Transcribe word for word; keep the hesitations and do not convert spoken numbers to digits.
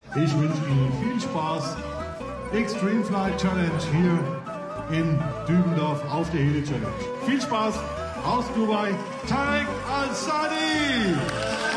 Ich wünsche Ihnen viel Spaß. Extreme Flight Challenge hier in Dübendorf auf der Heli Challenge. Viel Spaß aus Dubai. Tarek Al-Sadi!